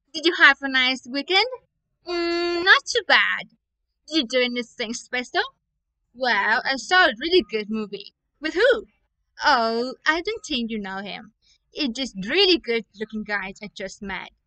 Did you have a nice weekend? Not too bad. Did you do anything special? Well, I saw a really good movie. With who? Oh, I don't think you know him. It's just really good looking guys I just met.